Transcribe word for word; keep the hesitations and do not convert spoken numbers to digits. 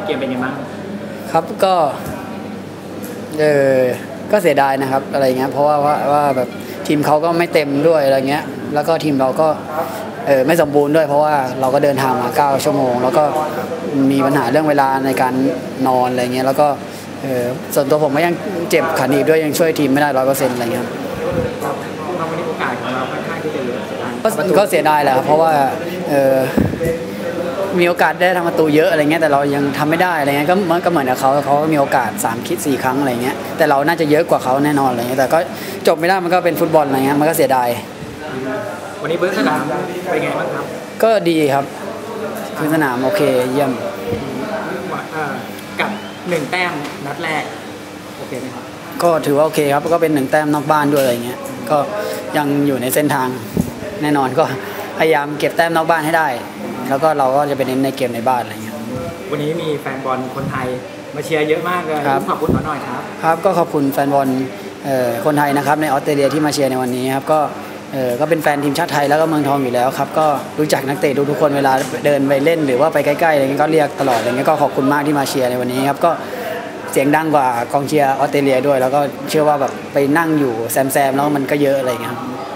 เกมเป็นยังไงบ้างครับก็เออก็เสียดายนะครับอะไรเงี้ยเพราะว่าว่าว่าแบบทีมเขาก็ไม่เต็มด้วยอะไรเงี้ยแล้วก็ทีมเราก็เออไม่สมบูรณ์ด้วยเพราะว่าเราก็เดินทางมาเก้าชั่วโมงแล้วก็มีปัญหาเรื่องเวลาในการนอนอะไรเงี้ยแล้วก็เออส่วนตัวผมก็ยังเจ็บขันอีกด้วยยังช่วยทีมไม่ได้ร้อยเปอร์เซ็นต์อะไรเงี้ยเราวันนี้โอกาสของเราค่อนข้างที่จะเยอะก็เสียดายแหละเพราะว่าเออมีโอกาสได้ทำประตูเยอะอะไรเงี้ยแต่เรายังทำไม่ได้อะไรเงี้ยก็มันก็เหมือนกับเขาเขามีโอกาสสามคิดสี่ครั้งอะไรเงี้ยแต่เราน่าจะเยอะกว่าเขาแน่นอนอะไรเงี้ยแต่ก็จบไม่ได้มันก็เป็นฟุตบอลอะไรเงี้ยมันก็เสียดายวันนี้พื้นสนามเป็นไงบ้างครับก็ดีครับพื้นสนามโอเคเยี่ยมกับหนึ่งแต้มนัดแรกโอเคไหมครับก็ถือว่าโอเคครับก็เป็นหนึ่งแต้มนอกบ้านด้วยอะไรเงี้ยก็ยังอยู่ในเส้นทางแน่นอนก็พยายามเก็บแต้มนอกบ้านให้ได้แล้วก็เราก็จะไปเน้นในเกมในบ้านอะไรเงี้ยวันนี้มีแฟนบอลคนไทยมาเชียร์เยอะมากเลยขอบคุณเขาหน่อยครับครับก็ขอบคุณแฟนบอลคนไทยนะครับในออสเตรเลียที่มาเชียร์ในวันนี้ครับก็เออก็เป็นแฟนทีมชาติไทยแล้วก็เมืองทองอยู่แล้วครับก็รู้จักนักเตะทุกๆคนเวลาเดินไปเล่นหรือว่าไปใกล้ๆอะไรเงี้ยก็เรียกตลอดอะไรเงี้ยก็ขอบคุณมากที่มาเชียร์ในวันนี้ครับก็เสียงดังกว่ากองเชียร์ออสเตรเลียด้วยแล้วก็เชื่อว่าแบบไปนั่งอยู่แซมๆแล้วมันก็เยอะอะไรเงี้ยครับ